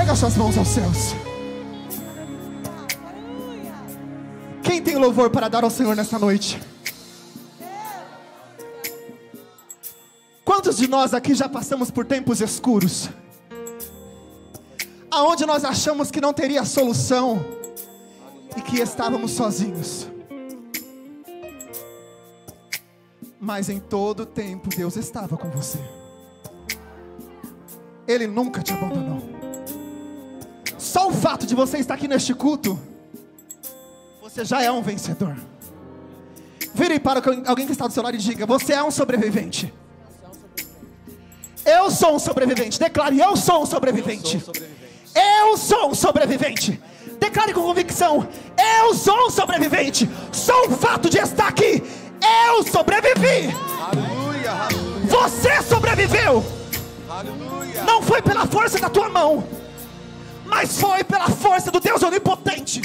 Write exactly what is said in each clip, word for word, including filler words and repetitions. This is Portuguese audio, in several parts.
Erga suas mãos aos céus. Quem tem louvor para dar ao Senhor nesta noite? Quantos de nós aqui já passamos por tempos escuros, aonde nós achamos que não teria solução e que estávamos sozinhos? Mas em todo tempo Deus estava com você. Ele nunca te abandonou. Só o fato de você estar aqui neste culto, você já é um vencedor. Vire para alguém que está do seu lado e diga: você é um sobrevivente. Eu sou um sobrevivente. Declare: eu sou um sobrevivente. Eu sou um sobrevivente. Declare com convicção: eu sou um sobrevivente. Só o fato de estar aqui, eu sobrevivi. Aleluia, aleluia. Você sobreviveu. Aleluia. Não foi pela força da tua mão, mas foi pela força do Deus onipotente.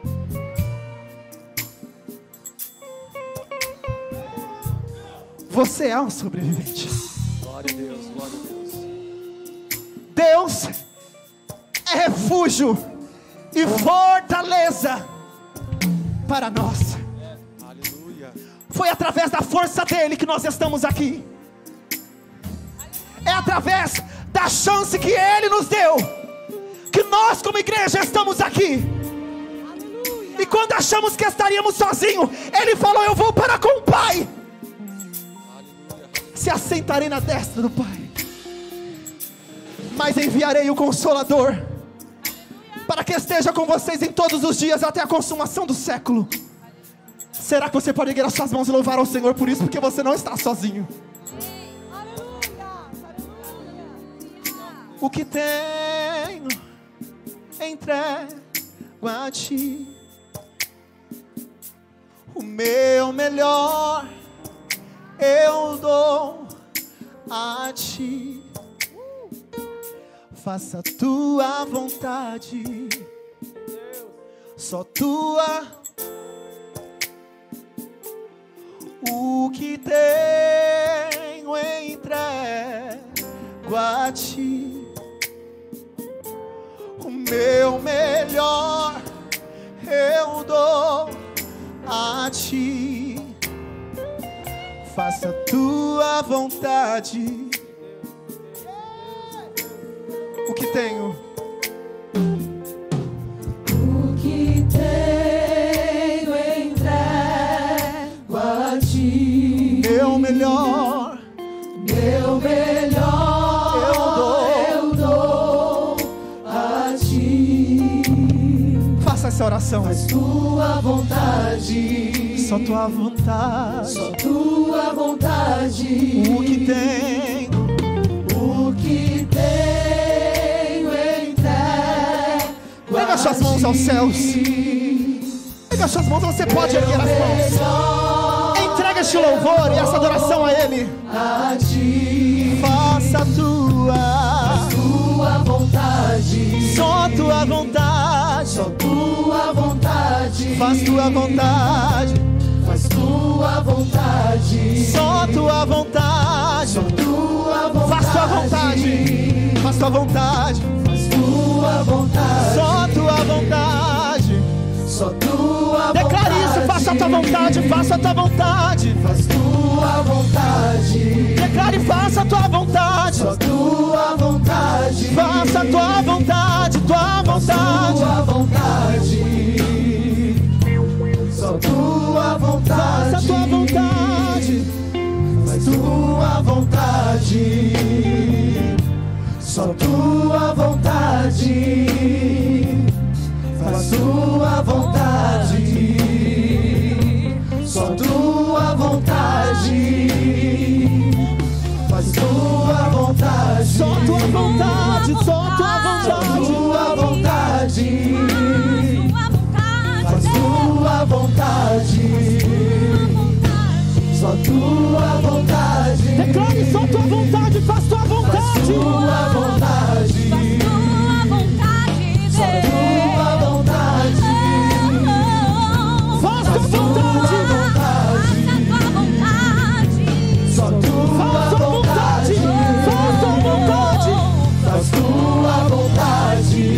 Você é um sobrevivente. Glória a Deus, glória a Deus. Deus é refúgio e fortaleza para nós. Aleluia. Foi através da força dele que nós estamos aqui. É através da chance que ele nos deu que nós como igreja estamos aqui. E quando achamos que estaríamos sozinhos, ele falou: eu vou para com o Pai. Se assentarei na destra do Pai, mas enviarei o Consolador, para que esteja com vocês em todos os dias até a consumação do século. Será que você pode erguer as suas mãos e louvar ao Senhor por isso? Porque você não está sozinho. O que tenho entrego a ti, o meu melhor eu dou a ti. Faça a tua vontade, só tua. O que tenho entrego a ti, o meu melhor eu dou a ti. Faça a tua vontade. O que tenho? O que tenho entrego a ti. Meu melhor, meu melhor eu dou, eu dou a ti. Faça essa oração. Faz tua vontade, só tua vontade, só tua vontade. O que tenho, o que tenho entrego. Pega as suas mãos aos céus. Pega as suas mãos, você pode erguer as mãos. Entrega este louvor e essa adoração a Ele. A ti. Faça a tua, faz tua vontade, só tua vontade, só tua vontade. Faz tua vontade, faz tua vontade, só tua vontade, só tua vontade. Faz tua vontade, faz tua vontade, faz tua vontade, só tua vontade, só tua vontade. Declare isso, faça a tua vontade, faça a tua vontade, faz tua vontade. Declare, faça a tua vontade, só tua vontade, faça a tua vontade, tua vontade, tua vontade, só tua vontade, faça a tua vontade, faz tua vontade, só tua vontade, faz tua vontade, só tua vontade, faz tua vontade, só tua vontade, só tua vontade, tua vontade, faz tua vontade, só tua vontade. Declare só tua vontade, faz tua vontade, faz tua vontade, só tua vontade, faz tua vontade, só tua vontade, faz tua vontade, faz tua vontade,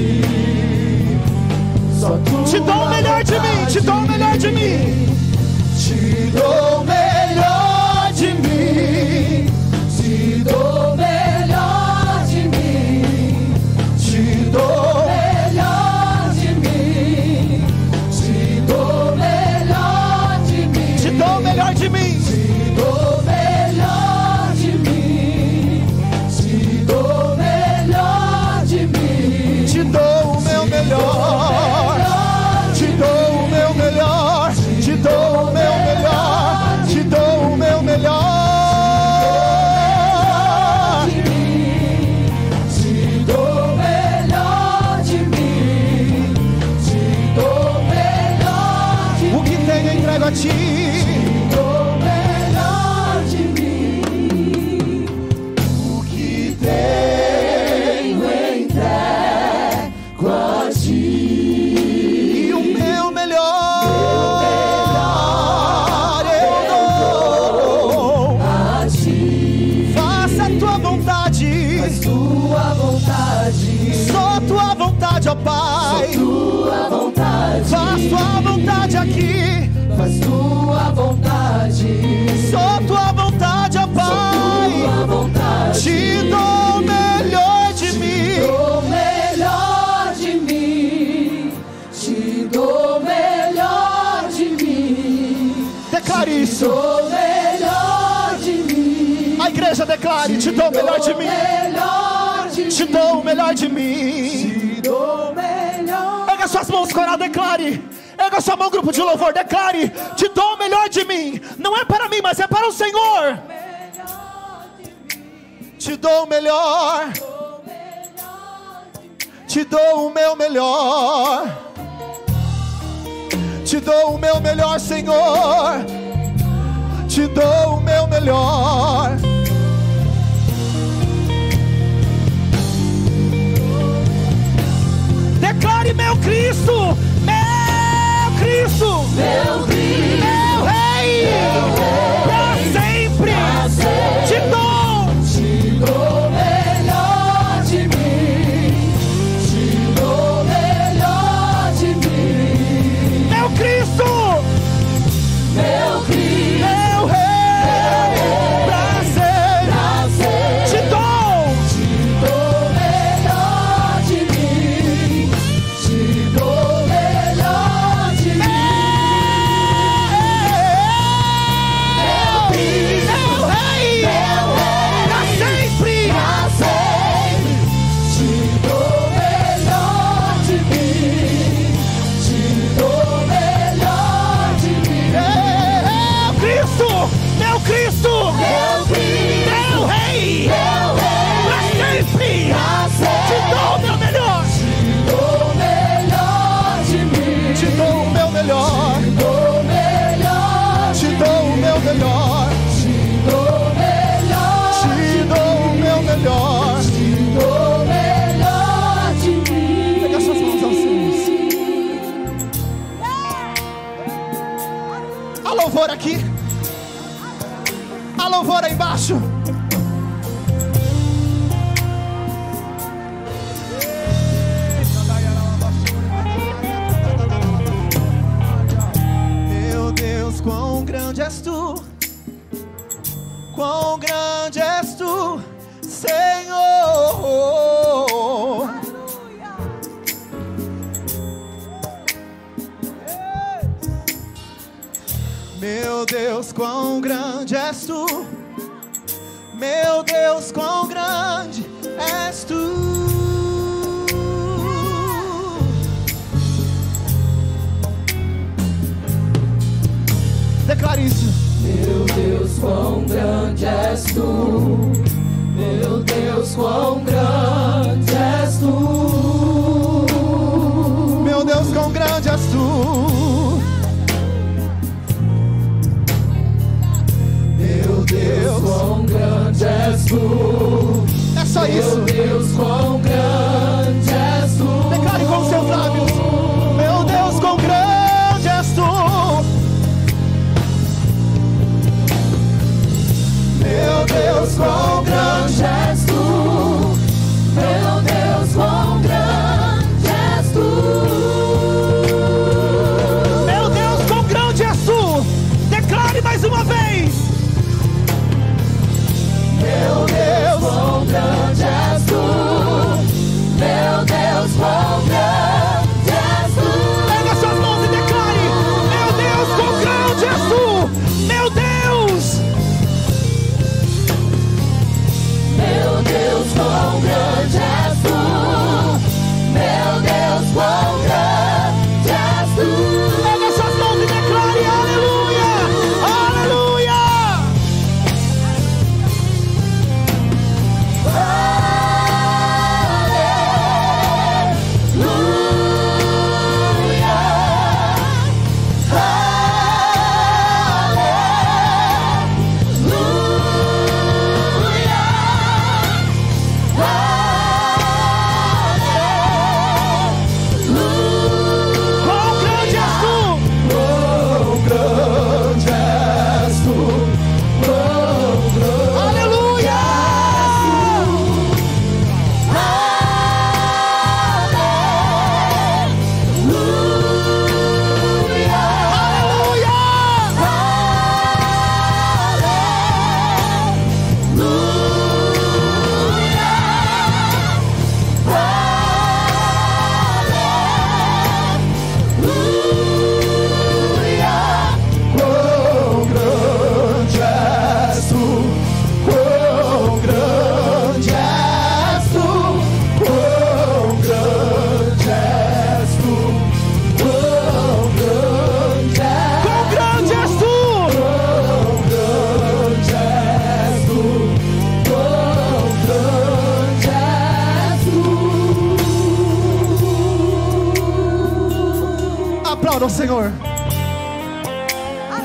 vontade aqui. Faz tua vontade. Só tua vontade, ó Pai. Tua vontade. Te dou o melhor de mim. Dou melhor de mim. Te dou melhor de mim. Declare isso. Dou melhor de mim. A igreja declare: te dou o melhor de mim. Te dou o melhor de mim. Te dou melhor. Pega suas mãos, coral, declare. Pega sua mão, grupo de louvor, declare: te dou o melhor de mim. Não é para mim, mas é para o Senhor. Te dou o melhor. Te dou o meu melhor. Te dou o meu melhor, Senhor. Te dou o meu melhor. Declare: meu Cristo, meu Cristo, Meu Cristo, meu Rei, para sempre, te dou, te dou melhor de mim. Te dou melhor de mim. meu Cristo, Meu Cristo, meu Rei, para sempre, te dou, te dou melhor de mim. Te dou melhor de mim. meu Rei, para sempre, Pra sempre, te dou melhor de mim. Te dou melhor de mim. meu Cristo, meu Cristo, Meu Cristo, meu Rei, meu Rei, para sempre, te dou o meu melhor. te dou melhor de mim. Te dou o meu melhor, Dou melhor, te dou o meu melhor, te dou melhor, te dou o meu melhor. te dou melhor de mim. Pega suas mãos aos céus. Há louvor aqui, há louvor aí embaixo. Meu Deus, quão grande és tu, quão grande és tu, Senhor. Meu Deus, quão grande és tu, meu Deus, quão grande és tu. Declare isso. Meu Deus, quão grande és tu. Meu Deus, quão grande és tu. Meu Deus, quão grande és tu. Meu Deus, quão grande és tu. É só isso. Meu Deus, quão grande és tu. Declare com seus lábios. Meu Deus, quão grande és tu. Meu Deus, quão grande és tu. Meu Deus, quão grande és tu. Meu Deus, quão grande és tu. Declare mais uma vez. Meu Deus, quão grande és tu. Aplauda o Senhor.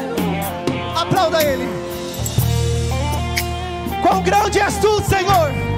Aplauda Ele. Quão grande és tu, Senhor.